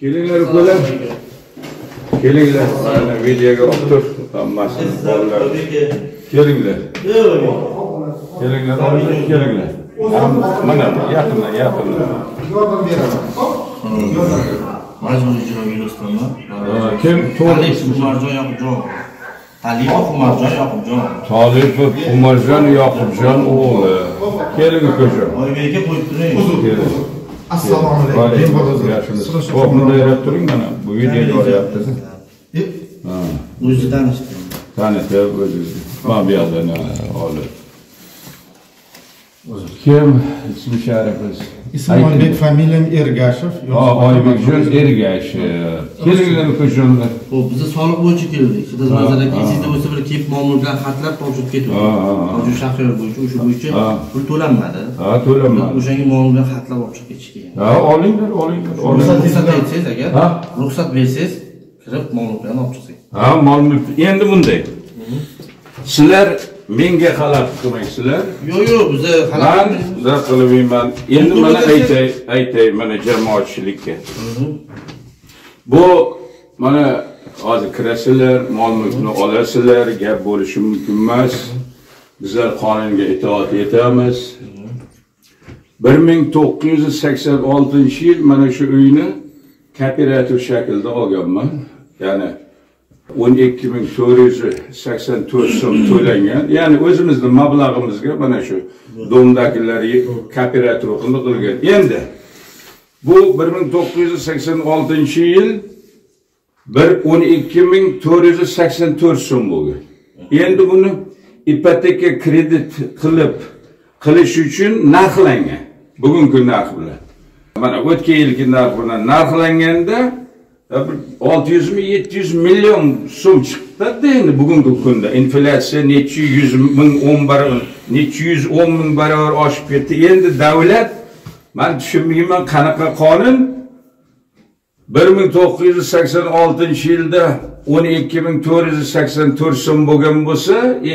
Kelinglar ukalar. Kelinglar. Mana videoga olib tur. Hammasini bolalar. Kelinglar. Kelinglar, kelinglar. Mana yaqindan. Yordam beraman. Majburiy ijroga yo'stanma. Kim? Umarjon Yoqubjon. Talipov Umarjon Yoqubjon. Talipov Umarjon Yoqubjon o'g'li. Keling ukajon. Oybekka qo'yib turing. Assalomu alaykum. Xo'p, bunday yarab turing mana. Bu videoga olyapsiz. O'zi tanishdi. Tanitib o'zingizni. Mana bu yerdan olib. Kim? İsmi şerifiz. İsmim Oybek, familiyam Ergashev. Oybekjon Ergashev. Kelinglar ukajonlar. Xo'p, biz soliq bo'yicha keldik. Siz nazarda sizda o'sha bir kep ma'lumotlar xatlar topshirib ketdi. Hozir shahar bo'yicha o'sha bo'yicha pul to'lanmadi. To'lanmadi. O'shanga ma'lumotlar xatlar olib chiqib ketish kerak. Olinglar. Ruxsat bersangiz agar, ruxsat bersangiz, kirib ma'lumotlarni olib chiqsangiz. Ma'lumot endi bunday. Sizlar menga xalaqit qilmaysizlar. Yo'q, biz xalaqit qilmayman. Endi mana aytay mana jamoatchilikka. Bu mana hozir kirasizlar, ma'lumotni olasizlar, gap bo'lishi mumkin emas. Bizlar qonunga itoat etamiz. 1986-yil mana shu uyni kooperativ shaklda olganman. Ya'ni 12.484 so'm to'langan. Ya'ni o'zimizning mablag'imizga mana shu domdagilar kooperativ qilgan. Endi bu 1986-yil 12.484 so'm bo'lgan. Endi buni ipoteka kredit qilish uchun narxlangan. Bugungi narx bilan. Mana o'tgan yilgi narx bilan narxlanganda 600-700 milyon so'm chiqdi endi bugungi kunda. Inflyatsiya necha 110 ming barobar oshib ketdi. Endi davlat men tushunmayman qanaqa qonun 1986-yilda 12.484 so'm bo'lgan bo'lsa,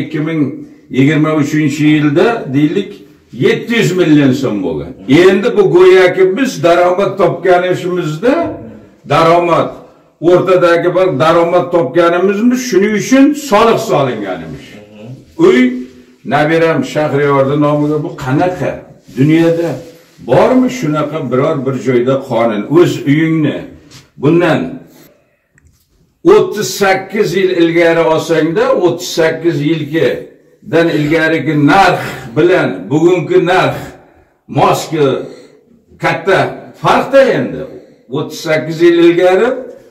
2023-yilda deylik 700 milyon so'm bo'lgan. Endi bu go'yoki biz daromad topganimizda daromad o'rtadagi bir daromad topganimizmi, shuning uchun soliq solinganimiz. Uy nabiram Shahriyorda nomiga bu qanaqa? Dunyoda bormi shunaqa biror bir joyda qonun? O'z uyingni bundan 38 yil ilgari olsangda, 38 yildan ilgarigi narx bilan bugungi narx moski katta farqda endi. 38 yil ilgari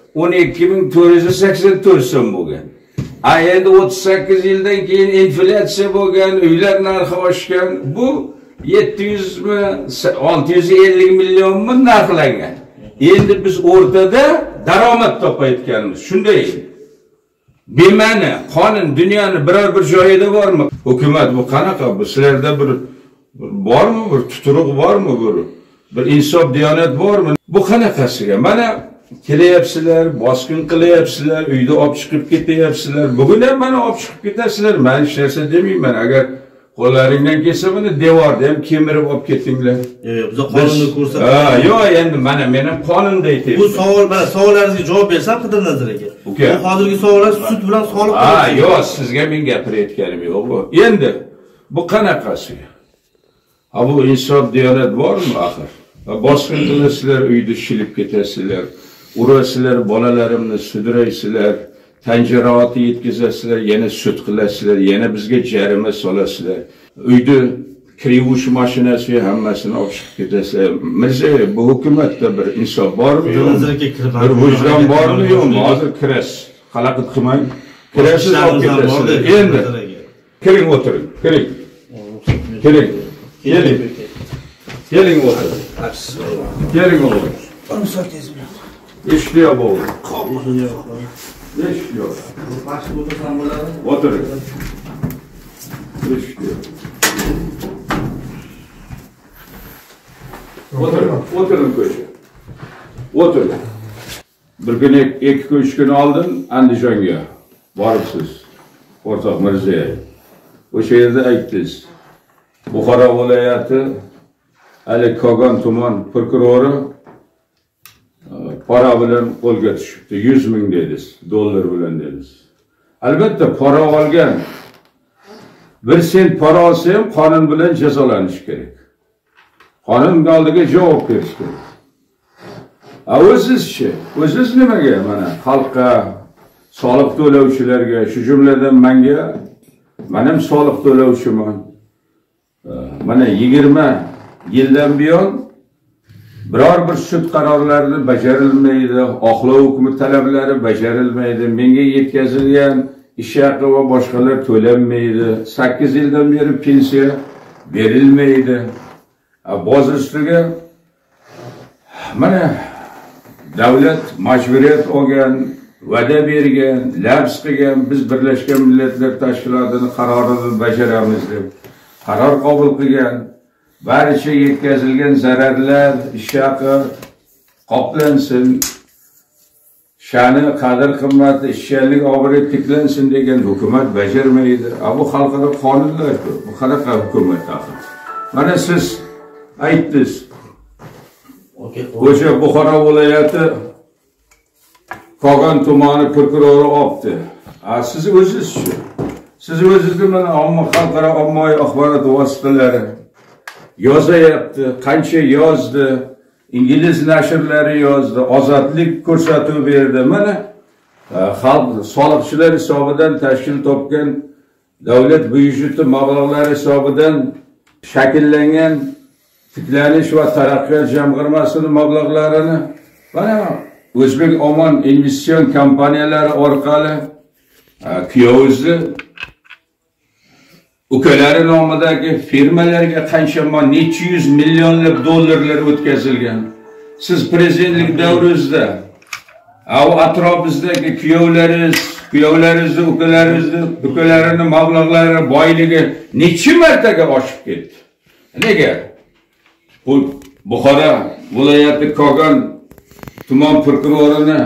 12.484 so'm bo'lgan. Endi 38 yildan keyin inflyatsiya bo'lgan, uylar narxi oshgan. Bu 700 mi, 650 millionmi narxlangan. Endi biz o'rtada daromad topayotganmiz. Shunday. Bema'ni qonun dunyoning biror bir joyida bormi? Hukumat bu qanaqa? Bu sizlarda bir bormi? Bir tuturuq bormi? Bir insof diyonat bormi? Bu qanaqasiga? Mana kelyapsizlar, bosqin qilyapsizlar, uyda olib chiqib ketyapsizlar. Bugun ham mana olib chiqib ketasizlar. Men hech narsa demayman. Agar qo'llaringdan kelsa buni devorda ham kemirib olib ketinglar. Yo'q, biz qonunni ko'rsatamiz. Yo'q, endi mana men ham qonunda aytayman. Bu savollaringizga javob bersam, Qidir Nazar aka. Bu hozirgi savollar sud bilan soliq. Yo'q, sizga men gapirayotganim yo'q bu. Endi bu qanaqasiga? Bu insof diyonat bormi axir? Bosqin qilasizlar, uyda shilib ketasizlar, urasizlar, bolalarimni sudraysizlar, tanjiroati yetkazasizlar, yana sud qilasizlar, yana bizga jarima solasizlar. Uyda kirivush mashinasiga hammasini olib chiqib ketasizlar. Mirzayev, bu hukumatda bir insof bormi yo'qmi? Bir vijdon bormi yo'qmi? Hozir kirasiz. Xalaqit qilmang. Kirasiz, olib ketasizlar. Endi kiring, o'tiring. Kiring. Keling o'tiring. Keling o'tiring. Eshitiyor bo'ldi. Eshitiyor. O'tiring. Eshitiyor. O'tiring ko'cha. O'tiring. Bir kun, 2-3 kun oldin Andijonga boribsiz. O'rtoq Mirzayev. O'sha yerda aytdingiz. Buxoro viloyati Ali Kogon tuman prokurori para bilan qo'lga tushibdi. 100 ming dedingiz, dollar bilan dedingiz. Albatta para olgan, 1 sent para olsa ham qonun bilan jazolanish kerak. Qonun oldiga javob berish kerak. O'ziz nimaga mana xalqqa, soliq to'lovchilarga, shu jumladan menga, men ham soliq to'lovchiman. Mana 20 yildan buyon biror bir sud qarorlari bajarilmaydi, oqlov hukmi talablari bajarilmaydi, menga yetkazilgan ish haqi va boshqalar to'lanmaydi. 8 yildan beri pensiya berilmaydi. Boz ustiga mana davlat majburiyat olgan, va'da bergan, labs qilgan, biz Birlashgan Millatlar Tashkilotining qarorini bajaramiz deb qaror qabul qilgan. Barcha yetkazilgan zararlar, ish haqi qoplansin, sha'ni, qadr qimmati, ishchilik obro'yi tiklansin degan hukumat bajarmaydi. Bu xalqaro qonunlar-ku. Bu qanaqa hukumat axir? Mana siz aytdingiz. O'sha Buxoro viloyati Kogon tumani prokurori olibdi. Siz o'zingiz-chi? Siz o'zingizni mana xalqaro ommaviy axborot vositalari yozayapti, qancha yozdi, ingliz nashrlari yozdi, ozodlik ko'rsatuv berdi. Mana xalq soliqchilar hisobidan tashkil topgan davlat byudjeti mablag'lari hisobidan shakllangan tiklanish va taraqqiyot jamg'armasining mablag'larini mana O'zbek Omon investitsion kompaniyalari orqali kuyovizni ukalari nomidagi firmalarga qancha necha yuz millionlab dollarlar o'tkazilgan. Siz prezidentlik davringizda atrofimizdagi kuyovlaringizni, ukalarining mablag'lari, boyligi necha martaga oshib ketdi. Nega? Bu Buxoro viloyati Kogon tuman prokurorini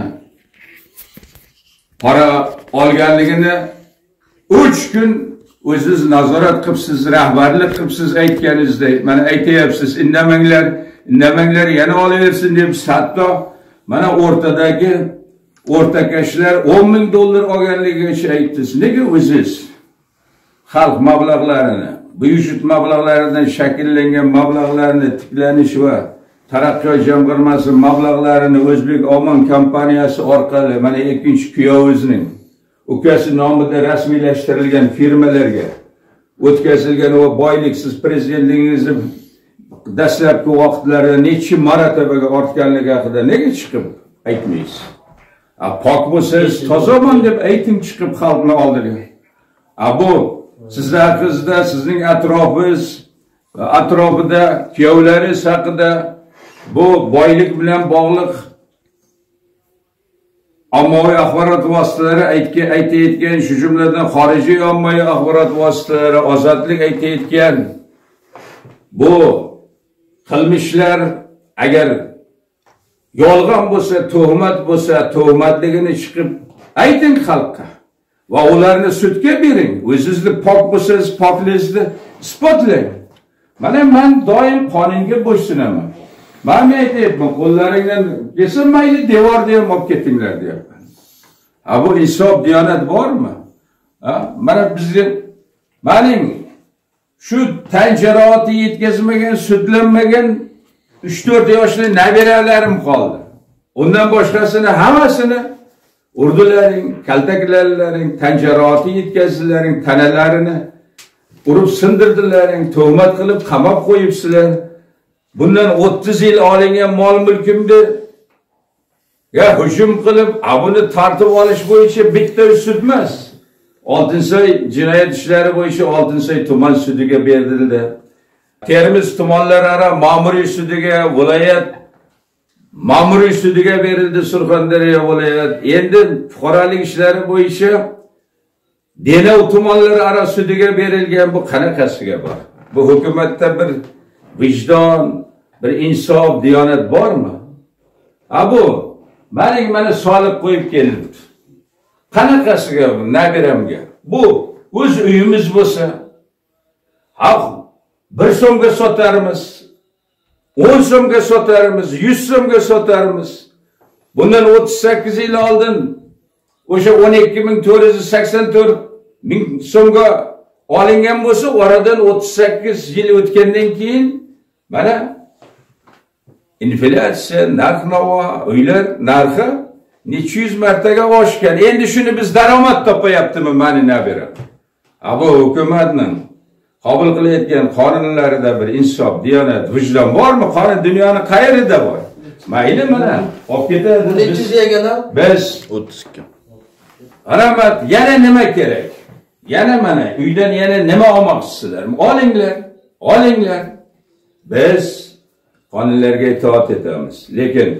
para olganligini 3 kun o'zingiz nazorat qilibsiz, rahbarlik qilibsiz, aytganingizdek, mana aytayapsiz, indamanglar yana olaversin deb, hatto mana o'rtadagi o'rtakashlar 10 ming dollar olganligigacha aytdingiz. Nega o'zingiz xalq mablag'larini, byudjet mablag'laridan shakllangan mablag'larni tiklanish va taraqqiyot jamg'armasi mablag'larini O'zbek Omon kompaniyasi orqali mana ikkinchi kuyovingizning ukasi nomida rasmiylashtirilgan firmalarga o'tkazilgan va boyliksiz prezidentligingizni dastlabki vaqtlarda necha marotaba ortganligi haqida nega chiqib aytmaysiz? Pok bo'lsangiz, tozaman deb ayting chiqib xalqning oldiga. Bu sizning haqingizda, sizning atrofida kuyovlaringiz haqida bu boylik bilan bog'liq ommaviy axborot vositalari aytayotgan, shu jumladan xorijiy ommaviy axborot vositalari ozodlik aytayotgan bu qilmishlar agar yolg'on bo'lsa, tuhmat bo'lsa, tuhmatligini chiqib ayting xalqqa va ularni sudga bering. O'zingizni pok bo'lsangiz, pokligingizni isbotlang. Mana men doim qonunga bo'ysunaman. Men aytayapman, qo'llaringdan kelsa mayli devorda ham olib ketinglar deyapman. Bu insof, diyonat bormi? Mana bizga mening shu tan jarohati yetkazmagan, sudlanmagan 3-4 yoshli nabiralarim qoldi. Undan boshqasini hammasini urdilaring, kaltaklaring, tan jarohati yetkazdilaring, tanalarini urib sindirdilaring, tuhmat qilib qamab qo'yibsizlar. Bundan 30 yil olingan mol mulkimni hujum qilib, buni tartib olish bo'yicha bitta sud emas, Oltinsoy jinoyat ishlari bo'yicha Oltinsoy tuman sudiga berildi. Termiz tumanlararo ma'muriy sudiga, viloyat ma'muriy sudiga berildi, Surxondaryo viloyat. Endi fuqarolik ishlari bo'yicha Denov tumanlararo sudiga berilgan. Bu qanaqasiga bor? Bu hukumatda bir vijdon, bir insof, diyonat bormi? Bu mana soliq qo'yib kelibdi. Qanaqasiga bu nabiramga? Bu o'z uyimiz bo'lsa, 1 so'mga sotarmiz, 10 so'mga sotarmiz, 100 so'mga sotarmiz. Bundan 38 yıl oldin o'sha 12.484 ming so'mga olingan bo'lsa, oradan 38 yil o'tgandan keyin mana inflyatsiya, narx-navo, uylar narxi necha yuz martaga oshgan. Endi shuni biz daromad topayaptimi mana nabira? Bu hukumatning qabul qilayotgan qonunlarida bir insof, diyonat, vijdon bormi? Qonun dunyoning qayerida bor? Mayli mana olib ketadi. Nechiz yeganlar? Biz 32. Rahmat, yana nima kerak? Yana mana uydan yana nima olmoqchisizlar? Olinglar. Biz qonunlarga itoat etamiz. Lekin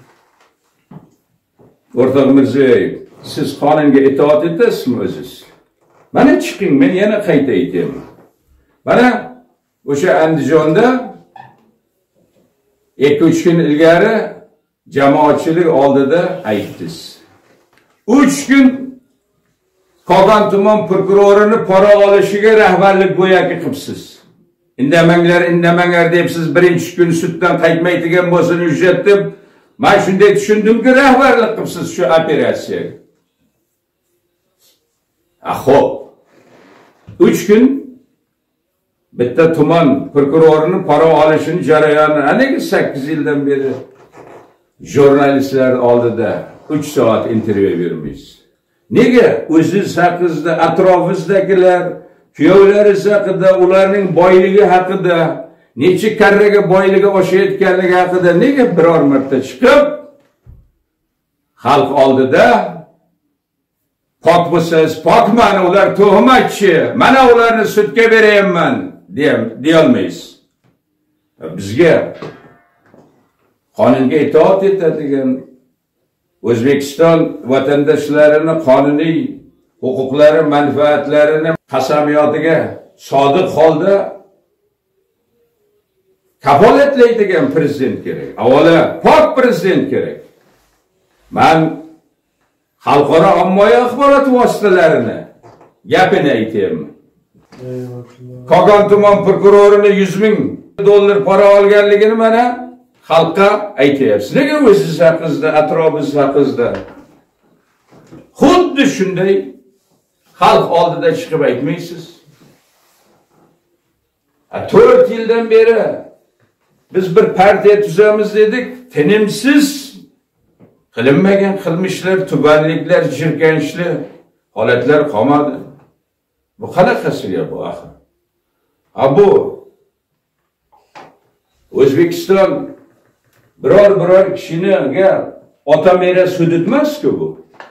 o'rtoq Mirziyoyev, siz qonunga itoat etasizmi o'zingiz? Mana chiqing, men yana qayta aytaman. Mana o'sha Andijonda 2-3 kun ilgari jamoatchilik oldida aytdingiz. 3 kun Qo'qon tuman prokurorini pora olishiga rahbarlik go'yoki qilibsiz. Indamanglar deb siz birinchi kun suddan qaytmaydigan bo'lsin hujjat deb, men shunday tushundimki rahbarlik qilibsiz shu operatsiyaga. Xo'p. 3 kun bitta tuman prokurorini pora olishini jarayoni aniq 8 yildan beri jurnalistlar oldida 3 soat intervyu bermaysiz. Nega? O'zingiz haqingizda, atrofingizdagilar, kuyovlaringiz haqida, ularning boyligi haqida, necha karraga boyligi oshayotganligi haqida nega biror marta chiqib xalq oldida pok bo'lsangiz, pokman, ular tuhmatchi, mana ularni sudga berayapman deyolmaysiz. Bizga qonunga itoat etadigan O'zbekiston vatandoshlarini qonuniy huquqlari, manfaatlarini qasamiyotiga sodiq holda kafolatlaydigan prezident kerak. Avvalo pok prezident kerak. Men xalqaro ommaviy axborot vositalarini gapini aytayman. Qo'qon tuman prokurorini 100 ming dollar pora olganligini mana xalqqa aytyapsiz. Nega o'zingiz haqingizda, atrofingiz haqingizda xuddi shunday xalq oldida chiqib aytmaysiz? 4 yildan beri biz bir partiya tuzamiz dedik, tinimsiz qilinmagan qilmishlar, tubanliklar, jirkanchli holatlar qolmadi. Bu qanaqasiga bu axir? Bu O'zbekiston biror kishiniga ota meros hudud emas-ku bu.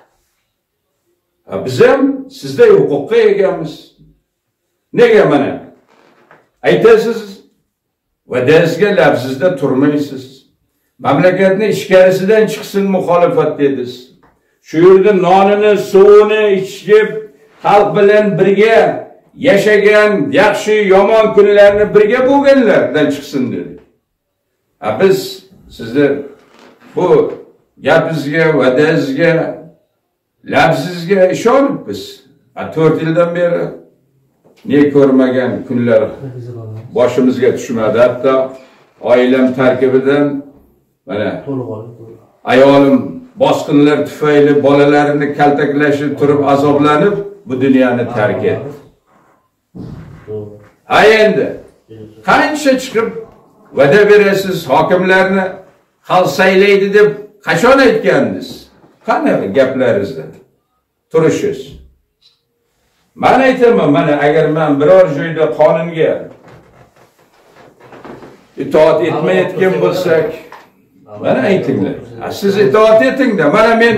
Biz ham sizday huquqqa egamiz. Nega mana aytasiz va dazga lafzizda turmaysiz? Mamlakatni ichkarisidan chiqsin muxolifat dedingiz. Shu yerda nonini, suvini ichib, xalq bilan birga yashagan, yaxshi yomon kunlarni birga bo'lganlardan chiqsin dedi. Biz sizni bu gapingizga, va'dangizga, lafzizga ishonibmiz. 4 yildan beri ne ko'rmagan kunlar boshimizga tushmadi. Hatto oilam tarkibidan mana ayolim bosqinlar tufayli bolalarini kaltaklashib turib azoblanib bu dunyoni tark etdi. Endi qancha chiqib va'da berasiz, hokimlarni xalq saylaydi deb qachon aytgandingiz? Qani gaplaringizda turishingiz? Men aytaman, mana agar men biror joyda qonunga itoat etmayotgan bo'lsak, mana aytinglar. Siz itoat etingda. Mana men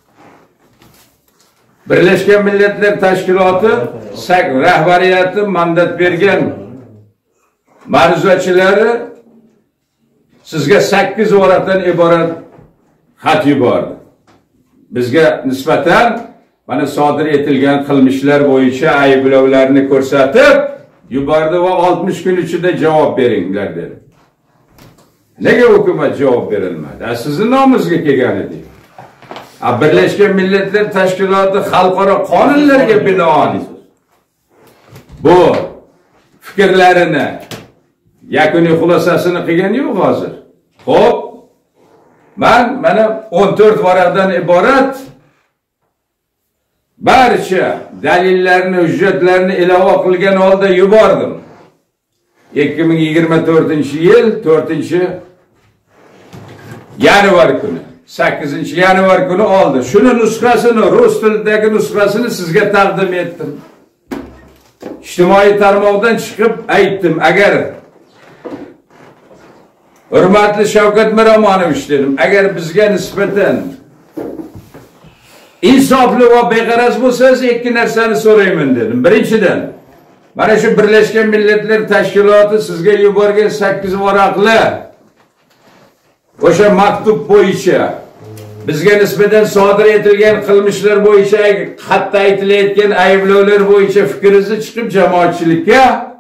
Birlashgan Millatlar Tashkiloti rahbariyati mandat bergan ma'ruzachilari sizga 8 varaqdan iborat xat yubordi. Bizga nisbatan mana sodir etilgan qilmishlar bo'yicha ayblovlarni ko'rsatib yubordi va 60 kun ichida javob beringlar dedi. Nega hukumat javob berilmadi? Sizning nomingizga kelgan edi. Birlashgan Millatlar Tashkiloti xalqaro qonunlarga binoan bu fikrlarini yakuniy xulosasini qilgan yo'q hozir. Xo'p, mana 14 varaqdan iborat barcha dalillarni, hujjatlarni ilova qilgan holda yubordim. 2024-yil 4-yanvar kuni, 8-yanvar kuni oldi. Shuni nusxasini, rus tilidagi nusxasini sizga taqdim etdim. İctimai tarmoqdan chiqib aytdim, agar hurmatli Shavkat Miromonovich dedim, agar bizga nisbatan insofli va beg'araz bo'lsangiz, ikki narsani so'rayman dedim. Birinchidan, mana shu Birlashgan Millatlar Tashkiloti sizga yuborgan 8 varaqli o'sha maktub bo'yicha bizga nisbatan sodir etilgan qilmishlar bo'yicha, hatto aytilayotgan ayblovlar bo'yicha fikringizni chiqib jamoatchilikka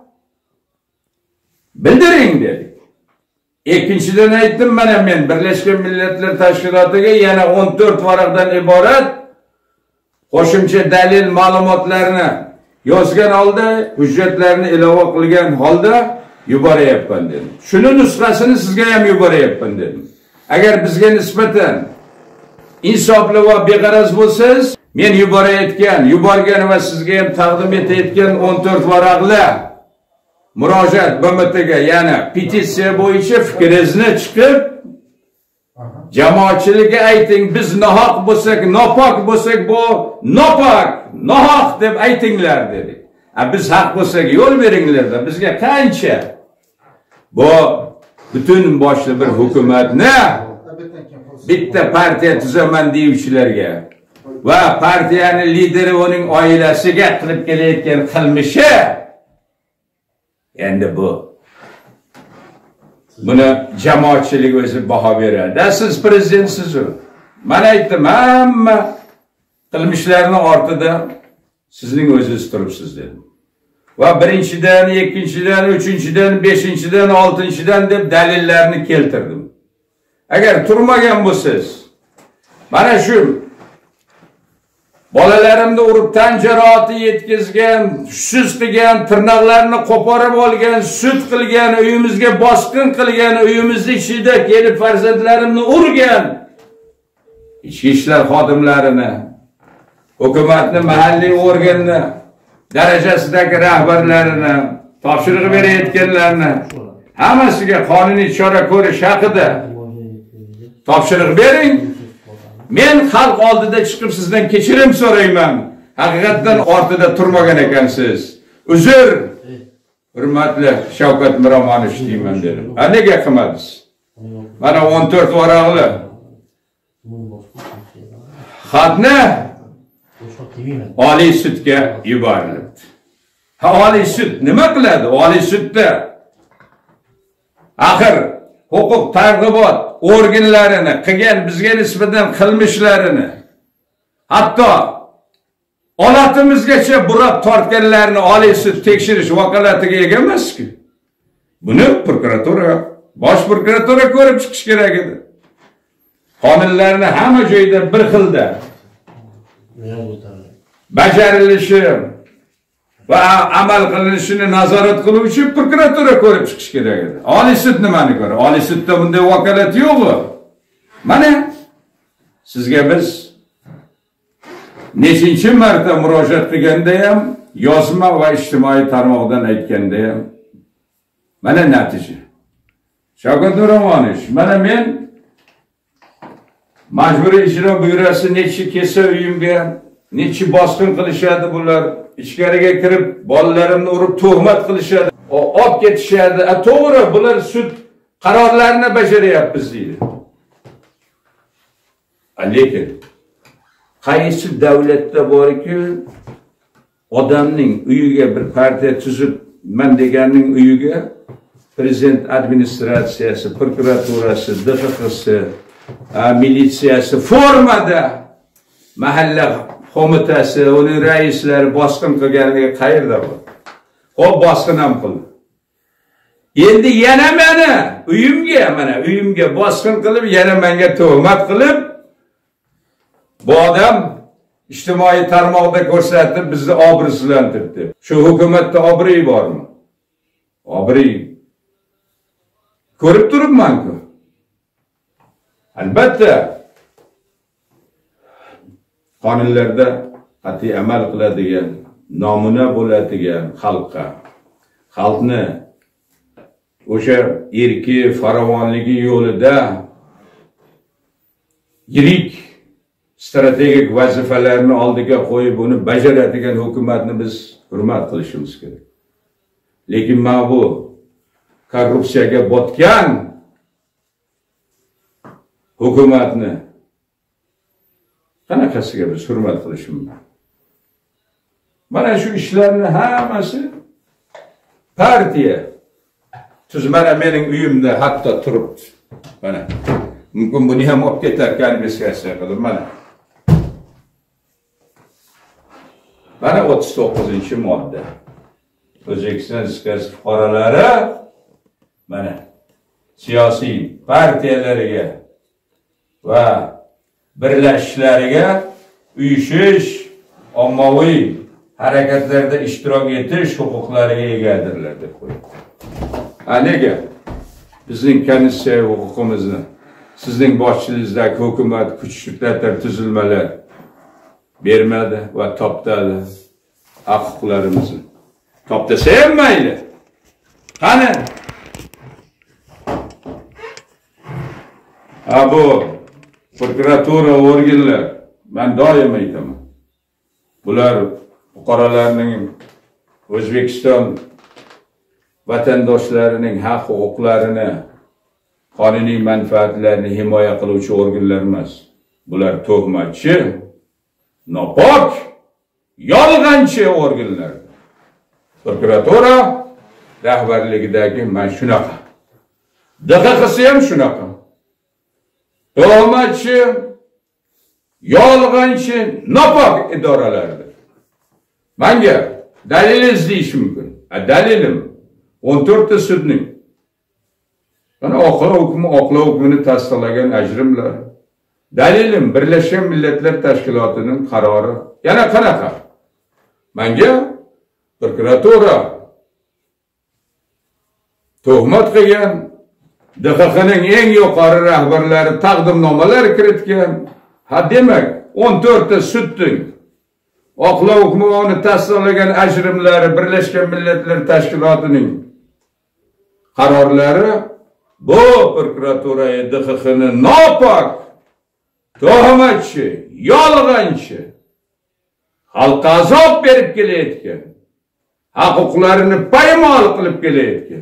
bildiring dedik. Ikkinchidan aytdim, mana men Birlashgan Millatlar Tashkilotiga yana 14 varaqdan iborat qo'shimcha dalil ma'lumotlarni yozgan holda, hujjatlarni ilova qilgan holda yuboryapman dedim. Shuni nusxasini sizga ham yuboryapman dedim. Agar bizga nisbatan insofli va beg'araz bo'lsangiz, men yuborgan va sizga ham taqdim etayotgan 14 varaqli murojaat BMTga, ya'ni petitsiya bo'yicha fikringizni chiqib jamoatchilikka ayting. Biz nohaq bo'lsak, nopok bo'lsak, bu nopok, nohaq deb aytinglar dedik. Biz haq bo'lsak yo'l beringlar-da. Bizga qancha bu butun boshli bir hukumatni bitta partiya tuzaman deyuvchilarga va partiyaning lideri uning oilasiga qilib kelayotgan qilmishi endi buni jamoatchilik o'zi baho beradi. Siz prezidentsiz. Mana aytdim, hamma qilmishlarning ortida sizning o'zingiz turibsiz dedim. Va birinchidan, ikkinchidan, uchinchidan, beshinchidan, oltinchidan deb dalillarni keltirdim. Agar turmagan bo'lsangiz, mana shu bolalarimni urib tan jarohati yetkazgan, hushsiz qilgan, tirnoqlarini qo'porib olgan, sud qilgan, uyimizga bosqin qilgan, uyimizning ichida kelib farzandlarimni urgan ichki ishlar xodimlarini, hukumatning mahalliy organi darajasidagi rahbarlarini, topshiriq berayotganlarni hammasiga qonuniy chora ko'rish haqida topshiriq bering. Men xalq oldida chiqib sizdan kechirim so'rayman. Haqiqatdan ortida turmagan ekansiz. Uzr. Hurmatli Shavkat Miromonovich deyman dedim. Nega qilmadingiz? Mana 14 varaqli xatni Oliy sudga yuborildi. Oliy sud nima qiladi? Oliy sudda axir huquq targ'ibot organlarini qilgan bizga nisbatan qilmishlarini, hatto olatimizgacha burab tortganlarni Oliy sud tekshirish vakolatiga ega emas-ku. Buni prokuratura, bosh prokuratura ko'rib chiqish kerak edi. Qonunlarni hamma joyda bir xilda bajarilishi va amal qilinishini nazorat qiluvchi prokuratura ko'rib chiqish kerak edi. Oliy sud nimani ko'radi? Oliy sudda bunday vakolat yo'q-ku. Mana sizga biz nechinchi marta murojaat qilganda ham, yozma va ijtimoiy tarmoqdan aytganda ham mana natija. Shavkat Miromonovich, mana men majburiy ijro byurosi nechi kelsa uyimga, nechi bosqin qilishadi bular. İchkariga kirib bolalarimni urib tuhmat qilishadi, olib ketishadi. To'g'ri, bular sud qarorlarini bajaryapmiz deydi. Lekin qaysi davlatda borki odamning uyiga bir partiya tuzib, men deganning uyiga prezident administratsiyasi, prokuraturasi, DXQsi, militsiyasi formada mahalla qo'mitasi, uning raislari bosqin qilganiga qayerda bor? O bosqin ham qildi. Endi yana meni uyimga bosqin qilib, yana menga tuhmat qilib, bu odam ijtimoiy tarmoqda ko'rsatib bizni obro'sizlantirdi. Shu hukumatda obro'y bormi? Obro'y ko'rib turibman-ku. Albatta qonunlarda qat'iy amal qiladigan, namuna bo'ladigan xalqni o'sha erki farovonligi yo'lida yirik strategik vazifalarni oldiga qo'yib uni bajaradigan hukumatni biz hurmat qilishimiz kerak. Lekin mana bu korrupsiyaga botgan hukumatni qanaqasiga biz hurmat qilishimiz? Mana shu ishlarni hammasi partiya mana mening uyimda hatto turibdi. Mana mumkin buni ham olib ketar konfiskatsiya qilib mana. Mana 39-modda. O'zbekiston Respublikasi fuqarolari mana siyosiy partiyalariga va birlashishlariga uyushish, ommaviy harakatlarda ishtirok etish huquqlariga egadirlar deb qo'ydi. Nega bizning konstitutsiya huquqimizni sizning boshchilingizdagi hukumat kuch-shiddatlar tuzilmalar bermadi va toptadi huquqlarimizni. Toptasa ham mayli. Qani? Bu prokuratura organlar, men doim aytaman. Bular fuqarolarning, O'zbekiston vatandoshlarining haq-huquqlarini, qonuniy manfaatlarini himoya qiluvchi organlar emas. Bular tuhmatchi, nopok, yolg'onchi organlar. Prokuratura rahbarligidagi men shunaqa. DXQsi ham shunaqa. Tuhmatchi, yolg'onchi, nopok idoralardir. Menga dalilingiz deyish mumkin. Dalilim 14 ta sudning. Mana oqlov hukmini tasdiqlagan ajrimlar. Dalilim Birlashgan Millatlar Tashkilotining qarori. Yana qanaqa? Menga prokuratura tuhmat qilgan DXQning eng yuqori rahbarlari taqdimnomalar kiritgan. Demak, 14 ta sudning oqlov hukmini tasdiqlagan ajrimlari Birlashgan Millatlar Tashkilotining qarorlari bu prokuratura DXQni nopok, tuhmatchi, yolg'onchi, xalqqa azob berib kelayotgan, huquqlarini poymol qilib kelayotgan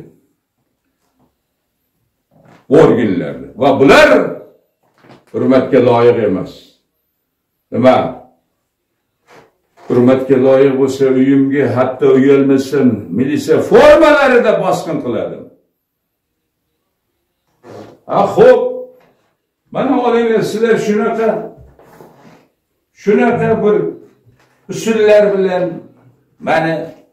organlar va bular hurmatga loyiq emas. Nima? Hurmatga loyiq bo'lsa uyimga hatto uyalmasam militsiya formalarida bosqin qiladim. Xo'p, mana olinglar sizlar shunaqa bir usullar bilan meni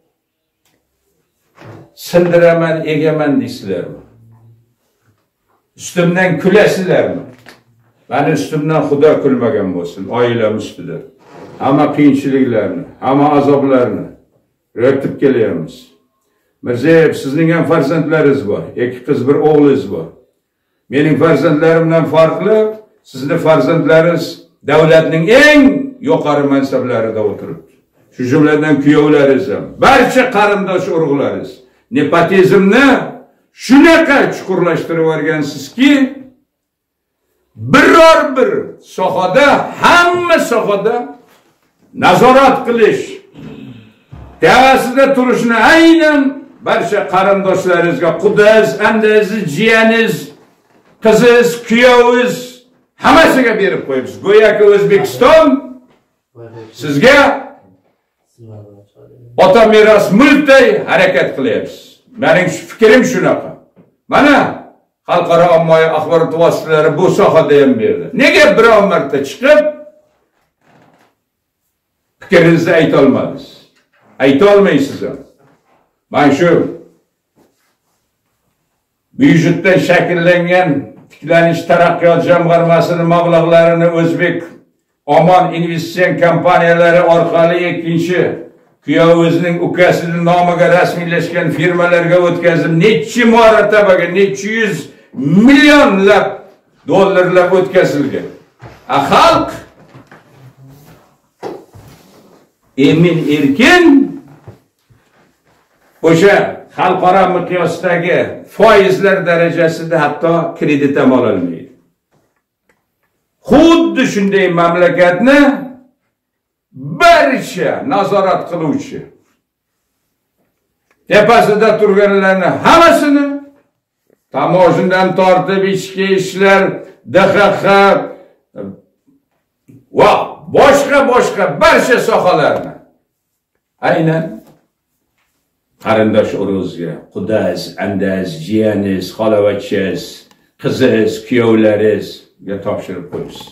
sindiraman, egaman deysizlarmi? Üstümden kulasizlarmi? Meni üstümden Xudo kulmagan bo'lsin, oilam ustida. Hamma qiyinchiliklarni, hamma azoblarni o'tib kelyapmiz. Mirzayev, sizning ham farzandlaringiz bor, 2 qiz, 1 o'g'lingiz bor. Mening farzandlarimdan farqli, sizning farzandlaringiz davlatning eng yuqori mansablarida o'tiribdi. Shu jumladan kuyovlaringiz ham, barcha qarindosh urug'laringiz nepotizmni shunaqa chuqurlashtirib o'rgansizki, biror bir sohada, hamma sohada nazorat qilish, tavasida turishni aynan barcha qarindoshlaringizga, qudangiz, andangiz, jiyaningiz, qizingiz, kuyovingiz hammasiga berib qo'yibsiz. Go'yoki O'zbekiston sizga ota meros mulkday harakat qilyapsiz. Mening fikrim shunaqa. Mana xalqaro ommaviy axborot vositalari bu sohada ham berdi. Nega biror marta chiqib fikringizni ayta olmadingiz? Ayta olmaysiz ham. Men shu byudjetdan shakllangan tiklanish taraqqiyot jamg'armasining mablag'larini O'zbek Omon investitsion kompaniyalari orqali ikkinchi kuyovingizni ukasining nomiga rasmiylashgan firmalarga o'tkazib, necha marotaba, necha yuz millionlab dollarlab o'tkazilgan. Xalq emin erkin o'sha xalqaro miqyosdagi foizlar darajasida hatto kredit ham ola olmaydi. Xuddi shunday mamlakatni barcha nazorat qiluvchi tepasida turganlarni hammasini tamojidan tortib ichki ishlar, DXX va boshqa barcha sohalarni aynan qarindosh urug'izga, qudaz, andaz, jiyaniz, xolavachchangiz, qiziz, kuyovlaringizga topshirib qo'yibsiz.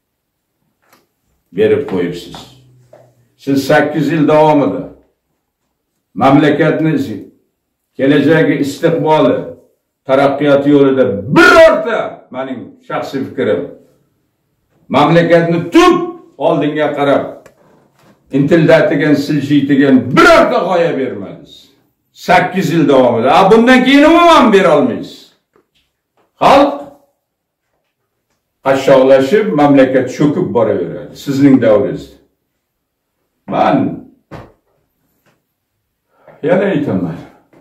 Berib qo'yibsiz. Siz 8 yil davomida mamlakatni kelajagi istiqboli, taraqqiyot yo'lida birorta, mening shaxsiy fikrim, mamlakatni tub oldinga qarab intildatigan, siljiydigan birorta g'oya bermadingiz. 8 yil davomida. Bundan keyin umuman bera olmaysiz. Xalq qashshoqlashib, mamlakat cho'kib boraveradi sizning davringizda. Men yana aytaman.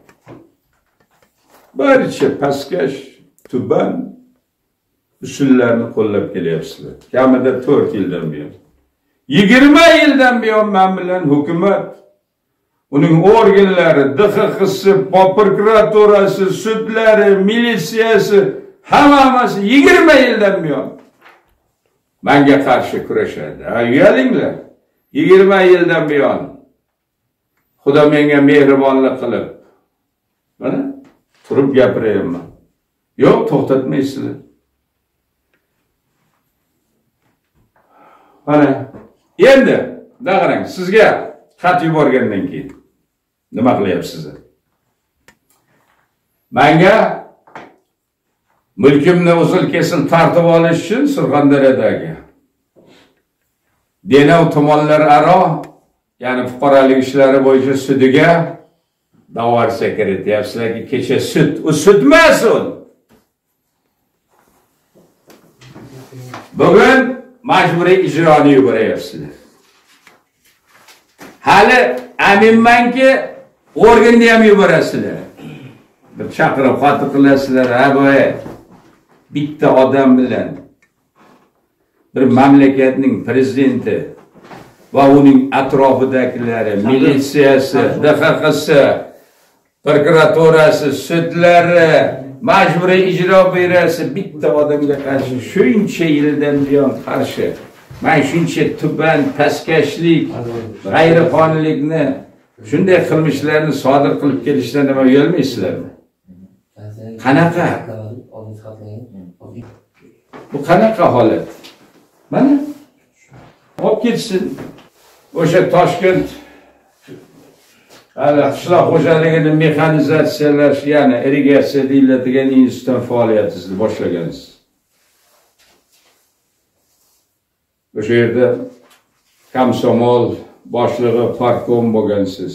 Barcha pastkash, tuban usullarni qo'llab kelyapsizlar. Kamida 4 yildan buyon. 20 yildan buyon men bilan hukumat, uning organlari, DXX'si, prokuraturasi, sudlari, militsiyasi hammasi 20 yildan buyon menga qarshi kurashadi. Uyalinglar. 20 yildan buyon Xudo menga mehribonlik qilib, mana turib gapiryapman. Yo'q, to'xtatmaysizlar. Mana endi qarang, sizga xat yuborgandan keyin nima qilyapsizlar? Menga mulkimni uzil-kesil tartib olish uchun Surxondaryodagi Denov tomonlararo, ya'ni fuqarolik ishlari bo'yicha sudiga da'vo kirityapsizlarki, kecha sud, u sud emas u. Bugun majburiy ijroni yuboryapsizlar. Hali aminmanki organda ham yuborasizlar. Bir chaqirib xatir qilasizlar, ha bo'y. Bitta odam bilan bir mamlakatning prezidenti va uning atrofidagilari, militsiyasi, DXX'si, prokuraturasi, sudlari, majburiy ijro byurosi bitta odamga qarshi shuncha yildan buyon qarshi. Men shuncha tuban, pastkashlik, g'ayriqonunlikni, shunday qilmishlarni sodir qilib kelishdan nima uyalmaysizlarmi? Qanaqa? Bu qanaqa holat? Mana olib ketsin. O'sha Toshkent qishloq xo'jaligini mexanizatsiyalash, ya'ni irrigatsiya deyiladigan institutdan faoliyatingizni boshlagansiz. O'sha yerda Komsomol boshlig'i parkom bo'lgansiz.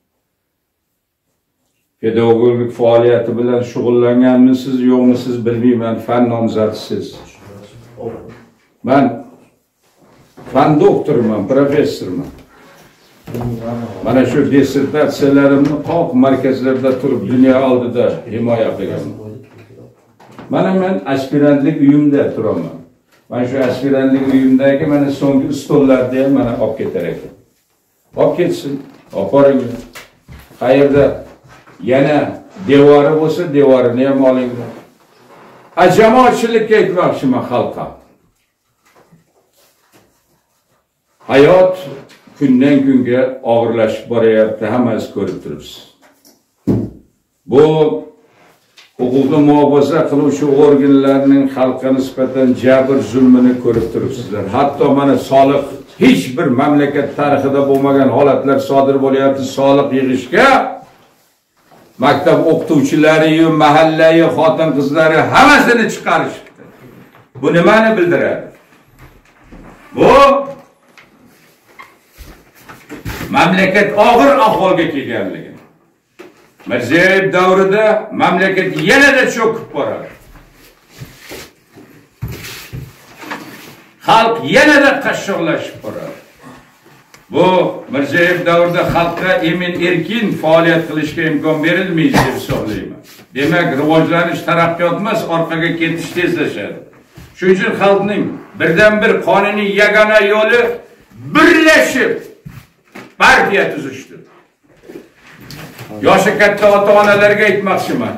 Pedagogik faoliyati bilan shug'ullanganmisiz, yo'qmisiz bilmayman, fan nomzodisiz. Men fan doktorman, professorman. Mana shu dissertatsiyalarimni qoq markazlarda turib dunyo oldida himoya qilganman. Mana men aspirantlik uyimda turaman. Mana shu aspirantlik uyimdagi mana so'nggi stollarni ham mana olib ketar ekan. Olib ketsin, oparing. Qayerda yana devori bo'lsa, devorini ham olinglar. Jamoatchilikka aytmoqchiman xalqqa. Hayot kundan kunga og'irlashib boryapti, hammasi ko'rib turibsiz. Bu huquqni muhofaza qiluvchi organlarning xalqqa nisbatan jabr zulmini ko'rib turibsizlar. Hatto mana soliq, hech bir mamlakat tarixida bo'lmagan holatlar sodir bo'lyapti. Soliq yig'ishga maktab o'qituvchilari, mahallayi xotin-qizlari hammasini chiqarishibdi. Bu nimani bildiradi? Bu mamlakat og'ir ahvolga kelganligi. Mirziyoyev davrida mamlakat yanada cho'kib boradi. xalq yanada qashshoqlashib boradi. Bu Mirziyoyev davrida xalqqa emin erkin faoliyat qilishga imkon berilmaydi deb hisoblayman. Demak, rivojlanish taraqqiyot emas, orqaga ketish tezlashadi. Shuning uchun xalqning birdan-bir qonuniy yagona yo'li birlashib partiya tuzishdir. Yoshi katta ota-onalarga aytmoqchiman.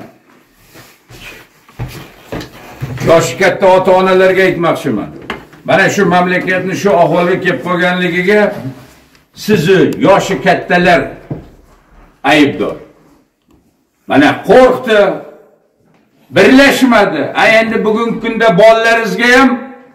Yoshi katta ota-onalarga aytmoqchiman. Mana shu mamlakatni shu ahvolga kelib qolganligiga sizni yoshi kattalar aybdor. Mana qo'rqdi, birlashmadi. Endi bugungi kunda bolalaringizga ham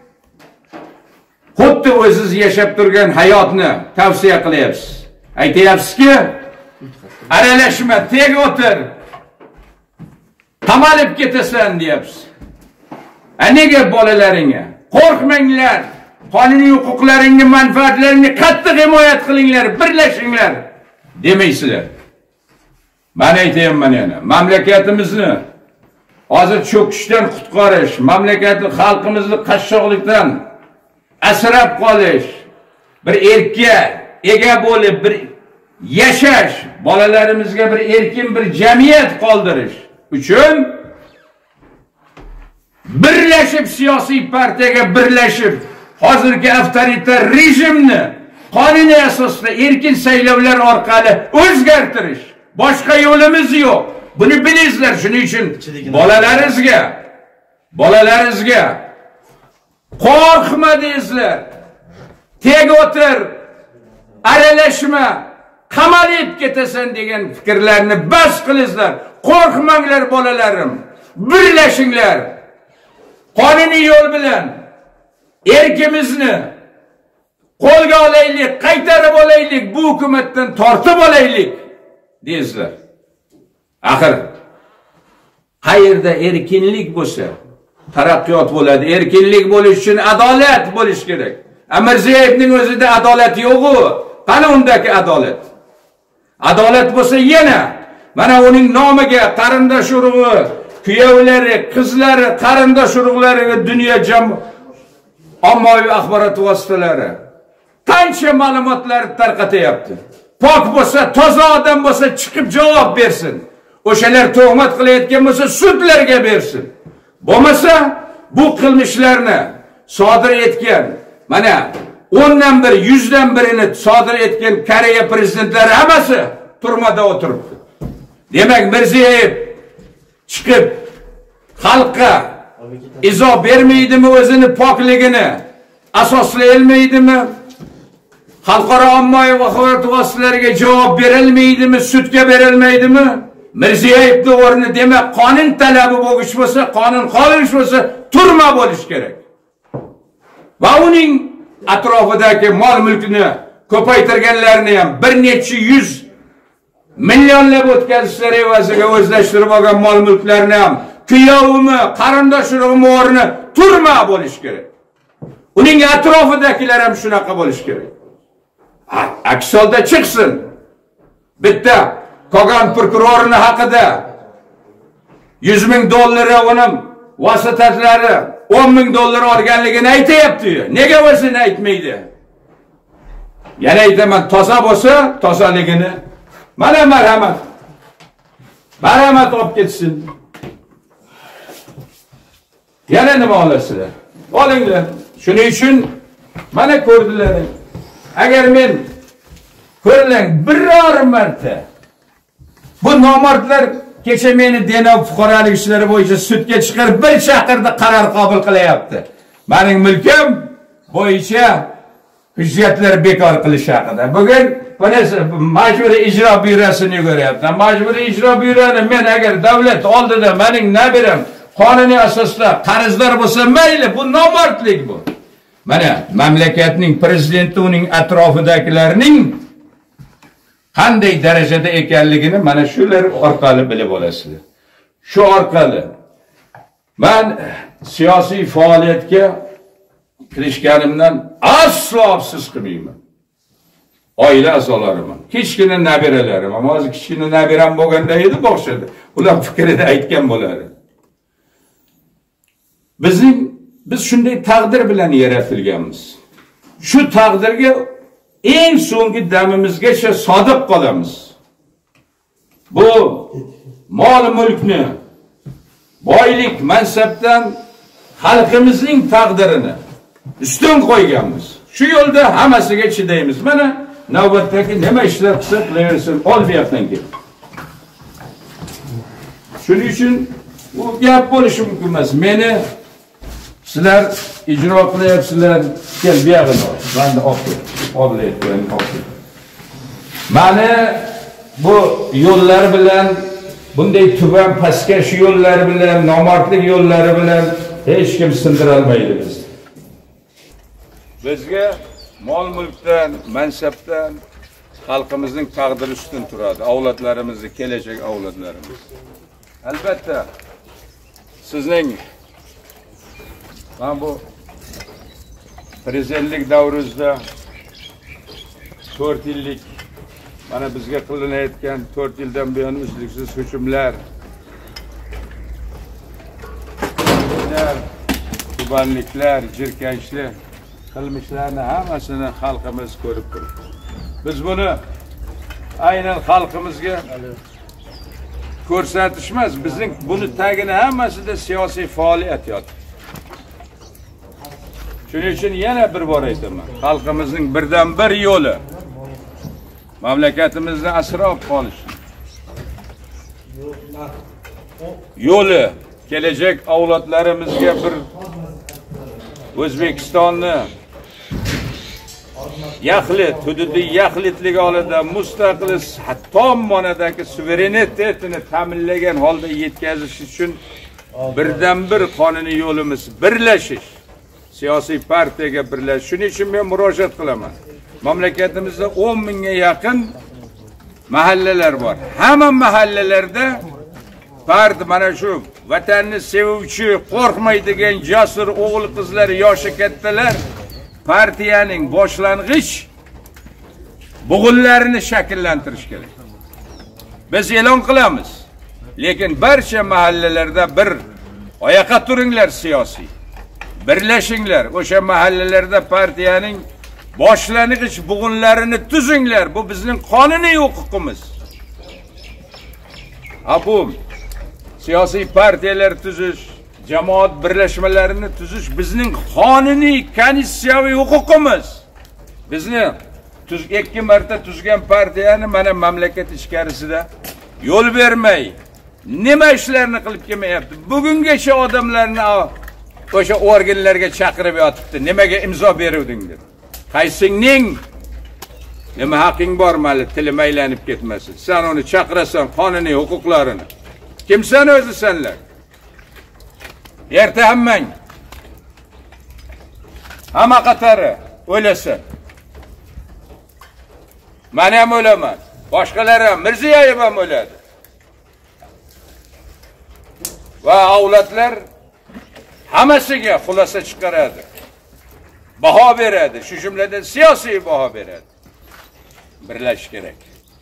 xuddi o'zingiz yashab turgan hayotni tavsiya qilyapsiz. Aytayapsizki, aralashma, teg o'tir. Qamalib ketasan deyapsiz. Nega bolalaringga? Qo'rqmanglar. Qonuniy huquqlaringni, manfaatlaringni qattiq himoya qilinglar, birlashinglar demaysizlar. Men aytayapman yana, mamlakatimizni hozir cho'kishdan qutqarish, mamlakatni, xalqimizni qashshoqlikdan asrab qolish, bir erkka ega bo'lib, bir yashash, bolalarimizga bir erkin bir jamiyat qoldirish uchun birlashib, siyosiy partiyaga birlashib, hozirgi avtoritar rejimni qonuniy asosda erkin saylovlar orqali o'zgartirish. Boshqa yo'limiz yo'q. Buni bilingizlar. Shuning uchun bolalaringizga qo'rqma deysizlar. Teg o'tir, aralashma, qamalib ketasan degan fikrlarni bas qilingizlar. Qo'rqmanglar bolalarim. Birlashinglar. Qonuniy yo'l bilan erkimizni qo'lga olaylik, qaytarib olaylik, bu hukumatdan tortib olaylik deysizlar. Axir qayerda erkinlik bo'lsa, taraqqiyot bo'ladi. Erkinlik bo'lish uchun adolat bo'lish kerak. Mirziyoyevning o'zida adolat yo'q-ku. Qani undagi adolat? Adolat bo'lsa yana mana uning nomiga qarindosh urug'i, kuyovlari, qizlari, qarindosh urug'lariga dunyo ommaviy axborot vositalari qancha ma'lumotlar tarqatyapti. Pok bo'lsa, toza odam bo'lsa chiqib javob bersin. O'shalar tuhmat qilayotgan bo'lsa sudlarga bersin. Bo'lmasa bu qilmishlarni sodir etgan, mana 10dan bir, 100dan birini sodir etgan Koreya prezidentlari hammasi turmada o'tiribdi. Demak, Mirziyoyev chiqib xalqqa izoh bermaydimi, o'zini pokligini asoslay olmaydimi? Xalqaro ommaviy axborot vositalariga javob berilmaydimi, sudga berilmaydimi? Mirziyoyevning o'rni demak qonun talabi bo'lish bo'lsa, qonun qolish bo'lsa, turma bo'lish kerak. Va uning atrofidagi mol mulkni ko'paytirganlarni ham bir necha 100 millionlab o'tkazishlar evaziga o'zlashtirib olgan mol mulklarni ham kuyovimi, qarindosh urug'im o'rni turma bo'lish kerak. Uning atrofidagilar ham shunaqa bo'lish kerak. Aks holda chiqsin. Bitta Kogan prokurorining haqida 100 ming dollari uning vositatlari 10 ming dollar olganligini aytayapti. Nega o'zini aytmaydi? Yana aytaman, toza bo'lsa, tozaligini mana marhamat. Marhamat olib ketsin. Yana nima olasizlar? Olinglar. Shuning uchun mana ko'rdilar. Agar men ko'rlang biror marta bu nomardlar kecha meni Denov fuqarolik ishlari bo'yicha sudga chiqarib bir chaqirda qaror qabul qilyapti. Mening mulkim bo'yicha hujjatlar bekor qilish haqida. Bugun bunisi majburiy ijro byurosini ko'ryapman. Majburiy ijro byuroni men agar davlat oldida mening nabiram qonuniy asosda qarzdor bo'lsa mayli, bu nomardlik bu. Mana mamlakatning prezidenti uning atrofidagilarning qanday darajada ekanligini mana shular orqali bilib olasizlar. Shu orqali men siyosiy faoliyatga kirishganimdan aslo afsus qilmayman. Oila a'zolarim, kichkina nabiralarim, hozir kichkina nabiram bo'lganda edi bog'chada. Ular fikrini aytgan bo'lardi. Bizning biz shunday taqdir bilan yaratilganmiz. Shu taqdirga eng so'nggi damimizgacha sodiq qolamiz. Bu mol mulkni, boylik, mansabdan xalqimizning taqdirini ustun qo'yganmiz. Shu yo'lda hammasiga chidaymiz. Mana navbatdagi nima ishlar qilsa qilaversin, olmayapman ki. Shuning uchun bu gap bo'lishi mumkin emas. Meni sizlar ijro qilyapsizlar, kel bu yog'ini banda oblayotgan. Mana bu yo'llar bilan, bunday tuban pastkash yo'llar bilan, nomardlik yo'llari bilan hech kim sindira olmaydi bizni. Bizga mol mulkdan, mansabdan xalqimizning taqdiri ustun turadi, avlodlarimizni, kelajak avlodlarimiz. Albatta sizning mana bu prezidentlik davringizda 4 yillik mana bizga qilinayotgan 4 yildan buyon uzluksiz hujumlar, tubanliklar, jirkanchlik qilmishlarni hammasini xalqimiz ko'rib turibdi. Biz buni aynan xalqimizga ko'rsatish emas, bizning buni tagini hammasida siyosiy faoliyat yotibdi. Shuning uchun yana bir bor aytaman, xalqimizning birdan bir yo'li mamlakatimizni asrab qolish. Yo'li kelajak avlodlarimizga bir O'zbekistonni yaxlit, hududiy yaxlitlik olida mustaqil tom ma'nodagi suverenitetini ta'minlagan holda yetkazish uchun birdan bir qonuniy yo'limiz birlashish. Siyosiy partiyaga birlashish. Shuning uchun men murojaat qilaman. Mamlakatimizda 10 mingga yaqin mahallalar bor. Hamma mahallalarda mana shu vatanni sevuvchi, qo'rqmaydigan jasur o'g'il qizlar, yoshi kattalar partiyaning boshlang'ich bug'unlarini shakllantirish kerak. Biz e'lon qilamiz. Lekin barcha mahallalarda bir oyoqqa turinglar siyosiy. Birlashinglar. O'sha mahallalarda partiyaning boshlang'ich bug'unlarini tuzinglar. Bu bizning qonuniy huquqimiz. Bu siyosiy partiyalar tuzish, jamoat birlashmalarini tuzish bizning qonuniy, konstitutsiyaviy huquqimiz. Bizni 2 marta tuzgan partiyani mana mamlakat ichkarisida yo'l bermay, nima ishlarni qilib kelmayapti. Bugungacha odamlarni o'sha organlarga chaqirib yotibdi. Nimaga imzo beruvding deb. Qaysingning nima haqqing bor mali tilim aylanib ketmasin. Sen uni chaqirasan, qonuniy huquqlarini. Kimsan o'zi senlar? Erta hammang hamma qatari o'lasin. Men ham o'laman. Boshqalar ham, Mirziyoyev ham o'ladi. Va avlodlar hammasiga xulosa chiqaradi. Baho beradi, shu jumladan siyosiy baho beradi. Birlashish kerak.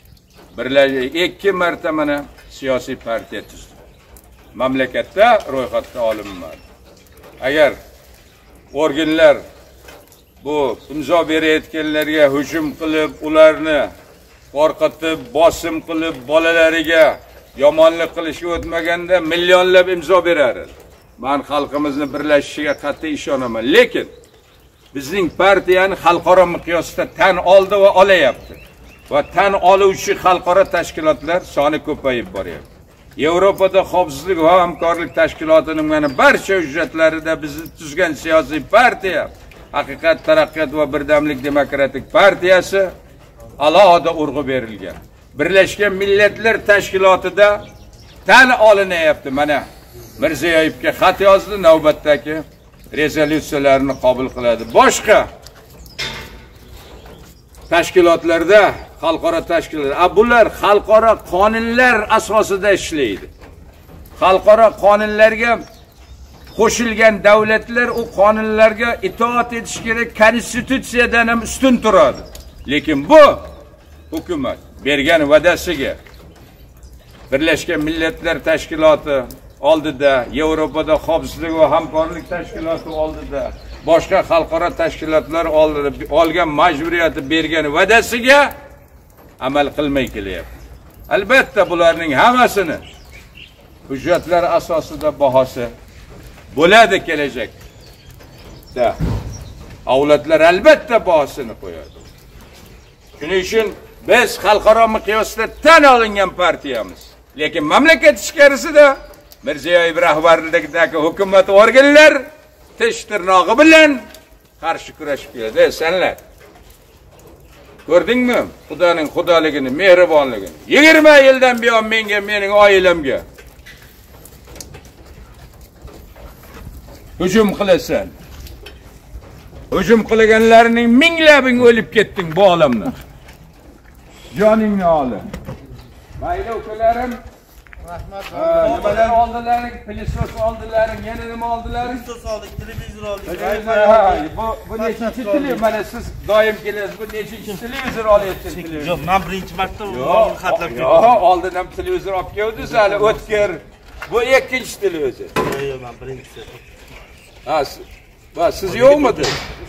2 marta mana siyosiy partiya tuzdi. Mamlakatda ro'yxatga olinmadi. Agar organlar bu imzo berayotganlarga hujum qilib, ularni qo'rqitib, bosim qilib, bolalariga yomonlik qilishga o'tmaganda millionlab imzo berar edi. Men xalqimizni birlashishiga qat'iy ishonaman. Lekin bizning partiyani xalqaro miqyosda tan oldi va olayapti. Va tan oluvchi xalqaro tashkilotlar soni ko'payib boryapti. Yevropada xavfsizlik va hamkorlik tashkilotining mana barcha hujjatlarida bizni tuzgan siyosiy partiya, Haqiqat, Taraqqiyot va Birdamlik demokratik partiyasi alohida urg'u berilgan. Birlashgan Millatlar Tashkilotida tan olinyapti. Mana Mirziyoyevga xat yozdi, navbatdagi rezolyutsiyalarni qabul qiladi. Boshqa tashkilotlarda, xalqaro tashkilotlar, bular xalqaro qonunlar asosida ishlaydi. Xalqaro qonunlarga qo'shilgan davlatlar u qonunlarga itoat etish kerak, konstitutsiyadan ham ustun turadi. Lekin bu hukumat bergan va'dasiga Birlashgan Millatlar Tashkiloti, oldida, Yevropada xavfsizlik va hamkorlik tashkiloti oldida, boshqa xalqaro tashkilotlar oldida olgan majburiyati bergan va'dasiga amal qilmay kelyapti. Albatta bularning hammasini hujjatlar asosida bahosi bo'ladi kelajakda. Avlodlar albatta bahosini qo'yadi. Shuning uchun biz xalqaro miqyosda tan olingan partiyamiz. Lekin mamlakat ichkarisida Mirziyoyev rahbarligidagi hukumat organlar tish tirnog'i bilan qarshi kurashib keladi. Senlar ko'rdingmi? Xudoning xudoligini, mehribonligini. 20 yildan buyon menga, mening oilamga hujum qilasan. Hujum qilganlarning minglabing o'lib ketding bu olamda. Joningni olib. Mayli ukalarim, rahmat. Nimalar oldilaring? Pilisos oldilaring, yana nima oldilaring? Pilisos oldik, televizor oldik. Bu nechinchi televizor? Mana siz doim kelasiz. Bu nechinchi televizor olyapsiz? Yo'q, men birinchi marta o'g'lim xatlab keldim. Yo'q, oldin ham televizor olib keldingiz, hali o'tkir. Bu ikkinchi televizor. Yo'q, men birinchisi. Ha, siz yo'qmisiz?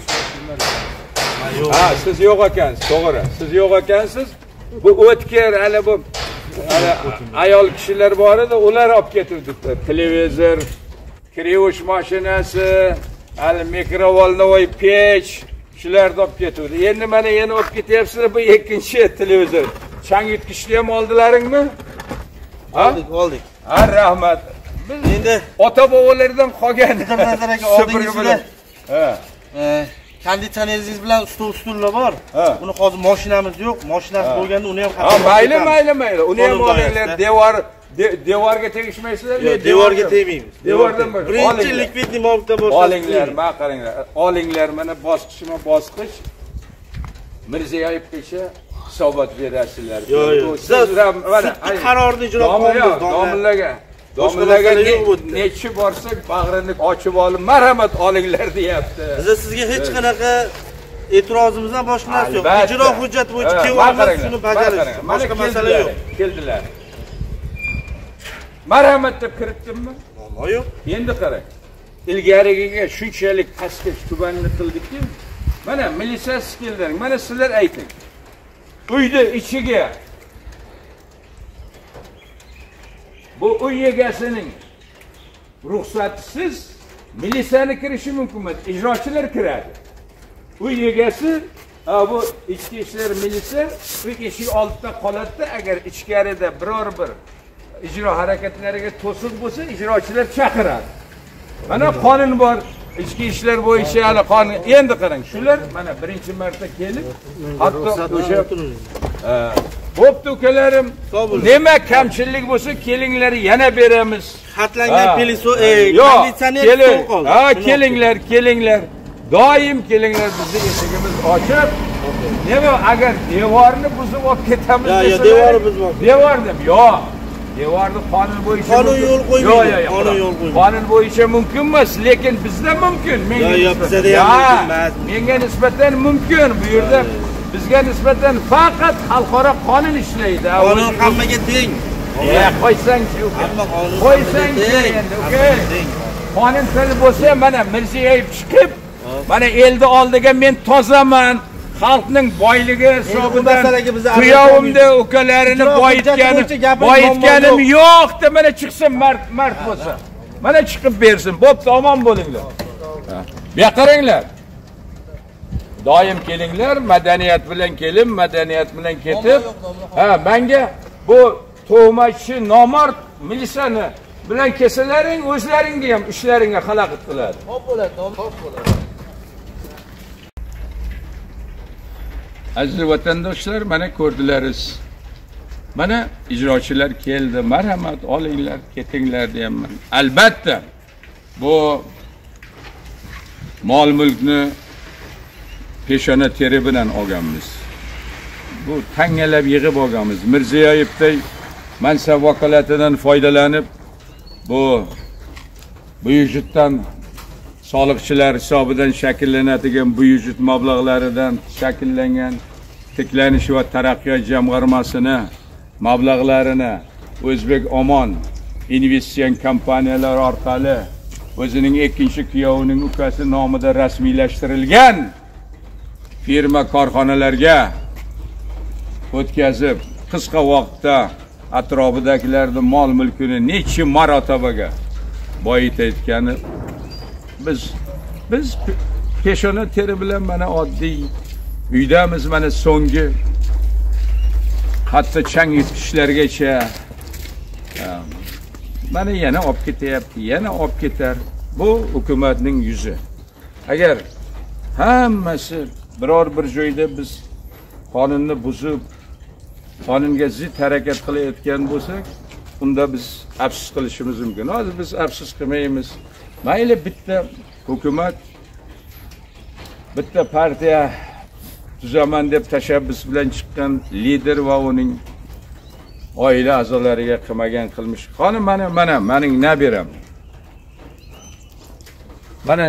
Ha, siz yo'q ekansiz, to'g'ri. Siz yo'q ekansiz. Bu o'tkir, hali bu ayol kishilar bor edi, ular olib ketuvdi. Televizor, krivosh mashinasi, hali mikrovolnovoy pech, shularni olib ketuvdi. Endi mana yana olib ketyapsizlar, bu ikkinchi televizor. Chang yutgichni ham oldilaringmi? Oldik. Ha, rahmat. Endi ota-bobolardan qolgan nazaraga oldingizlar. Ha. Konditsioneringiz bilan stullar bor. Uni hozir mashinamiz yo'q. Mashinasi bo'lganda uni ham mayli. Uni ham olinglar. Devorga tegishmaysizlar. Devorga tegmaymiz. Devordan boshqa. Birinchi likvidni mavqeda bo'lsa. Olinglar, qaranglar. Olinglar, mana bosqichma-bosqich Mirziyoyevgacha hisobot berasizlar. Yo'q. Siz mana qarorni ijro qilamiz. Domlaga nechi borsak bag'rini ochib olib marhamat olinglar deyapti. Biz sizga hech qanaqa e'tirozimizdan boshqa narsa yo'q. Ijro hujjati bo'yicha kelayapmiz, shuni bajaramiz. Boshqa masala yo'q. Keldilar. Marhamat deb kiritdimmi? Yo'q. Endi qarang. Ilgarigiga shunchalik pastkash tubanni qildikki, mana militsiyasiz keldilar. Mana sizlar ayting. Uyda ichiga bu uy egasining ruxsatisiz militsiyani kirishi mumkin emas, ijrochilar kiradi. Uy egasi bu ichki ishlar militsiya uy eshik oldida qoladi, agar ichkarida biror bir ijro harakatlariga to'siq bo'lsa, ijrochilar chaqiradi. Mana qonun bor, ichki ishlar bo'yicha hali qonun. Endi qarang, shular mana birinchi marta kelib, hatto o'sha bo'pti ukalarim, nima kamchilik bo'lsa kelinglar, yana beramiz. Xatlangan konditsioner qoldi. Ha, kelinglar. Doim kelinglar, bizning eshigimiz ochiq. Nima agar devorni buzib olib ketamiz desalar, devorni buzib. Devor deb, yo'q. Devorni qonun bo'yicha qonun yo'l qo'ymaydi. Qonun yo'l qo'ymaydi. Qonun bo'yicha mumkin emas, lekin bizda mumkin. Bizda ham mumkin emas. Menga nisbatan mumkin. Bu yerda bizga nisbatan faqat xalqaro qonun ishlaydi. Qonun hammaga teng. Qo'ysang-chi, endi, qonun tili bo'lsa, mana Mirziyoyev chiqib, mana elni oldiga men tozaman, xalqning boyligi hisobidan kuyovimda ukalarini boyitganim yo'q deb mana chiqsin, mard bo'lsa. Mana chiqib bersin. Bo'pti, omon bo'linglar. Bu yoqqa qaranglar. Doim kelinglar, madaniyat bilan kelib, madaniyat bilan ketib. Ha, menga bu tuhmatchi nomard militsiyani bilan kesalaring, o'zlaringga ham ishlaringga xalaqit qiladi. Xo'p bo'ladi. Aziz vatandoshlar, mana ko'rdilaringiz. Mana ijrochilar keldi, marhamat olinglar, ketinglar deyapman. Albatta bu mol mulkni peshona teri bilan olganmiz. Bu tangalab yig'ib olganmiz. Mirziyoyevday mansab vakolatidan foydalanib bu byudjetdan soliqchilar hisobidan shakllanadigan byudjet mablag'laridan shakllangan tiklanish va taraqqiyot jamg'armasini mablag'larini O'zbek Omon investitsion kompaniyalar orqali o'zining ikkinchi kuyovining ukasi nomida rasmiylashtirilgan firma korxonalarga o'tkazib, qisqa vaqtda atrofidagilarni mol mulkini necha marotabaga boyitayotgani biz peshona teri bilan mana oddiy uydamiz, mana so'nggi hatto chang yutkishlargacha mana yana olib ketyapti, yana olib ketar. Bu hukumatning yuzi. Agar hammasi biror bir joyda biz qonunni buzib, qonunga zid harakat qilayotgan bo'lsak, unda biz afsus qilishimiz mumkin. Hozir biz afsus qilmaymiz. Mayli bitta hukumat, bitta partiya tuzaman deb tashabbus bilan chiqqan lider va uning oila a'zolariga qilmagan qilmish. Qani mana mening nabiram. Mana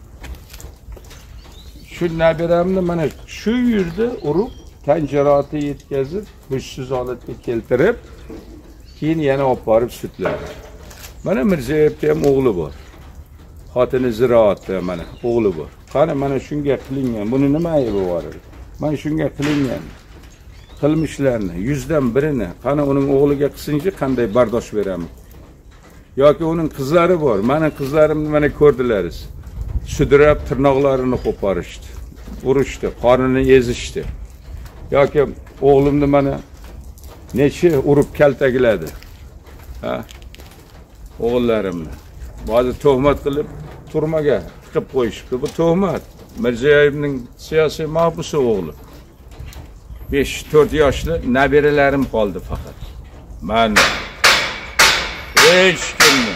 shu nabiramni mana shu yerda urib, tan jarohati yetkazib, hushsiz holatga keltirib, keyin yana olib borib sudladi. Mana Mirziyoyevda ham o'g'li bor. Xotini ziroatda mana o'g'li bor. Qani mana shunga qilingan, buni nima aybi bor? Mana shunga qilingan qilmishlarni 100dan birini qani uning o'g'liga qilsinchi qanday bardosh beramiz? Yoki uning qizlari bor. Mana qizlarimni mana ko'rdilaringiz. Sudrab tirnoqlarini qo'porishdi, urishdi, qornini ezishdi. Yoki o'g'limni mana necha urib kaltakladi. Ha? O'g'illarimni. Ba'zi tuhmat qilib turmaga tiqib qo'yishdi. Bu tuhmat. Mirziyoyevning siyosiy mahbusi o'g'li. 5-4 yoshli nabiralarim qoldi faqat. Men hech kimni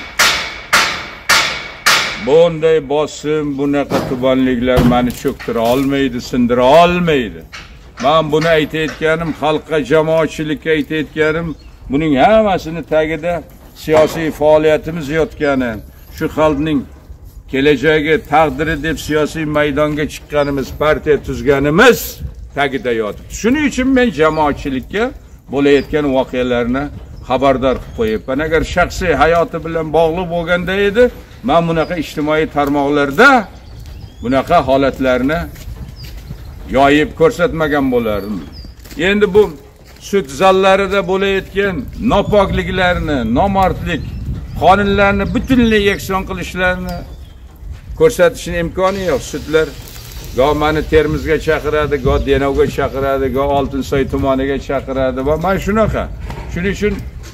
bunday bosim, bunaqa tubanliklar meni cho'ktira olmaydi, sindira olmaydi. Men buni aytayotganim, xalqqa, jamoatchilikka aytayotganim, buning hammasini tagida siyosiy faoliyatimiz yotgani, shu xalqning kelajagi, taqdiri deb siyosiy maydonga chiqqanimiz, partiya tuzganimiz tagida yotibdi. Shuning uchun men jamoatchilikka bo'layotgan voqealarni xabardor qilib qo'yibman. Agar shaxsiy hayoti bilan bog'liq bo'lganda edi, men bunaqa ijtimoiy tarmoqlarda bunaqa holatlarni yoyib ko'rsatmagan bo'lardim. Endi bu sud zallarida bo'layotgan nopokliklarni, nomardlik, qonunlarni butunlay yakson qilishlarini ko'rsatishning imkoni yo'q. Sudlar go meni Termizga chaqiradi, go Denovga chaqiradi, go Oltinsoy tumaniga chaqiradi va men shunaqa. Shuning uchun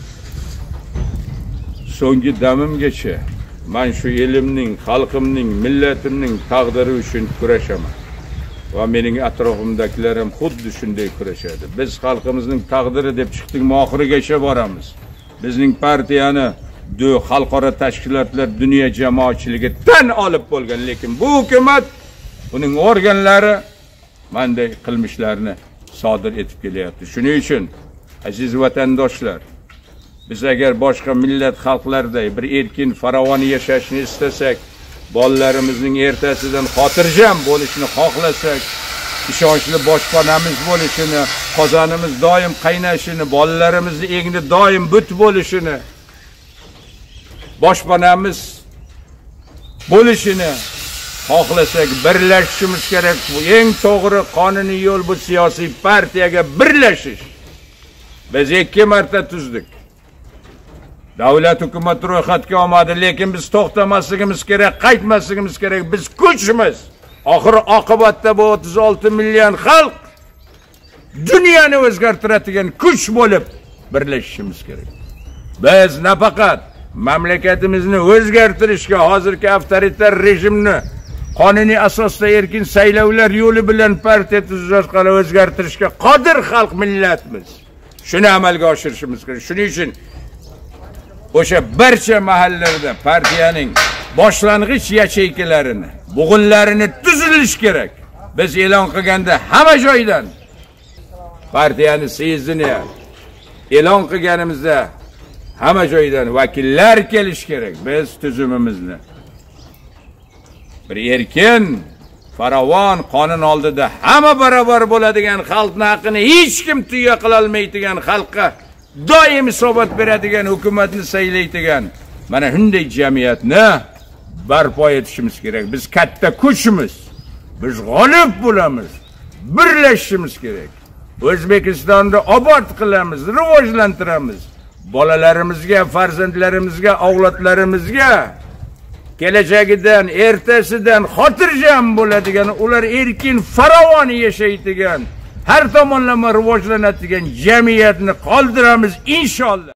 so'nggi damimgacha men shu elimning, xalqimning, millatimning taqdiri uchun kurashaman. Va mening atrofimdagilar ham xuddi shunday kurashadi. Biz xalqimizning taqdiri deb chiqdik, oxirigacha boramiz. Bizning partiyani xalqaro tashkilotlar, dunyo jamoatchiligi tan olib bo'lgan, lekin bu hukumat uning organlari bunday qilmishlarni sodir etib kelyapti. Shuning uchun aziz vatandoshlar, biz agar boshqa millat xalqlarday bir erkin, farovon yashashni istasak, bolalarimizning ertasidan xotirjam bo'lishini xohlasak, ishonchli boshpanamiz bo'lishini, qozonimiz doim qaynashini, bolalarimizning egni doim but bo'lishini, boshpanamiz bo'lishini xohlasak, birlashishimiz kerak. Bu eng to'g'ri qonuniy yo'l, bu siyosiy partiyaga birlashish. Biz 2 marta tuzdik. Davlat hukumat ro'yxatga olmadi, lekin biz to'xtamasligimiz kerak, qaytmasligimiz kerak. Biz kuchimiz. Oxir oqibatda bu 36 million xalq dunyoni o'zgartiradigan kuch bo'lib birlashishimiz kerak. Biz nafaqat mamlakatimizni o'zgartirishga, hozirgi avtoritar rejimni qonuniy asosda erkin saylovlar yo'li bilan partiya tuzish orqali o'zgartirishga qodir xalq millatimiz. Shuni amalga oshirishimiz kerak. Shuning uchun o'sha barcha mahallalarda partiyaning boshlang'ich yacheykilarini, bo'g'inlarini tuzilish kerak. Biz e'lon qilganda hamma joydan partiyani syezdini e'lon qilganimizda hamma joydan vakillar kelish kerak. Biz tuzumimizni bir erkin, farovon, qonun oldida hamma barobar bo'ladigan, xalqning haqqini hech kim tuya qila olmaydigan, xalqqa doim hisobot beradigan hukumatni saylaydigan mana shunday jamiyatni barpo etishimiz kerak. Biz katta kuchmiz. Biz g'olib bo'lamiz. Birlashishimiz kerak. O'zbekistonni obod qilamiz, rivojlantiramiz. Bolalarimizga, farzandlarimizga, avlodlarimizga kelajagidan, ertasidan xotirjam bo'ladigan, ular erkin, farovon yashaydigan, har tomonlama rivojlanadigan jamiyatni qoldiramiz inshaalloh.